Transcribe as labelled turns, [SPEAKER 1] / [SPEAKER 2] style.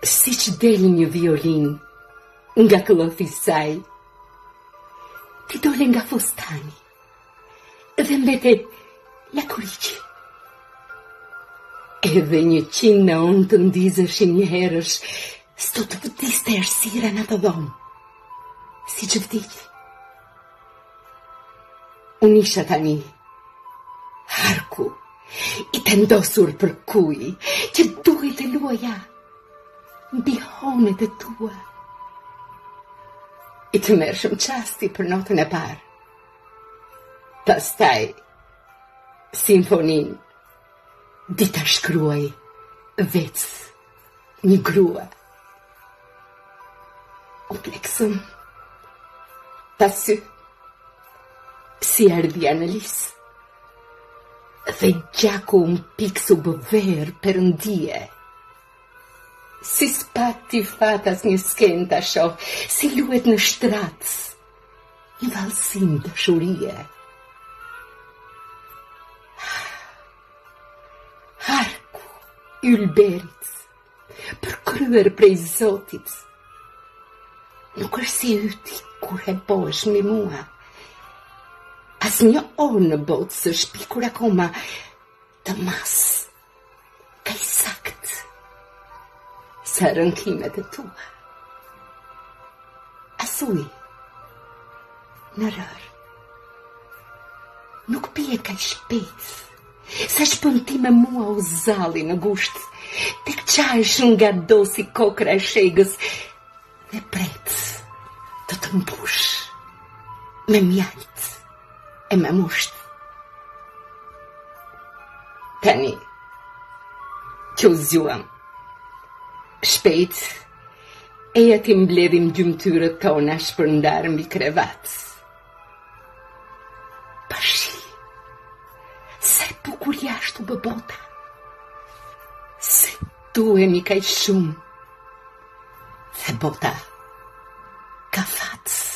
[SPEAKER 1] Si që del një violin nga klothi saj, ti dole nga fustani dhe mbete lakuriqi. Edhe 100 në unë të ndizëshin një herësh, s'to të vëdiste ersira në të dhomë, si që vdiki. Unë isha tani harku i të ndosur për kuj, që duhet të luaja mbi honet e tua. I të merë shumë qasti për notën e parë. Pastaj, simfonin, dita shkruaj vec një grua. U pleksëm, pasy, si ardhja në lisë, dhe gjaku më piksu bëver për ndije. Si spati fatas një sken të shoh, si luet në shtratës, një valsim të shurie. Harku, ylberit, përkryer prej Zotit, nuk është si yti kur e bosh me mua. As një orë në botë së shpikur akoma të mas, ka i sakt, sa rënkimet e tua. Asuj, në rër, nuk pije ka i shpejt, sa shpënti me mua u zali në gusht, tek qash nga dosi kokra e shegës, dhe pret të të mbush me mjalt e me musht. Tani, që u zjuam, shpejt, eja ti mbledhim gjymtyrët tona shpërndar mbi krevat. Pashi, se bukur jashtu BOTA, se duhemi kaj shumë, dhe BOTA ka fatës.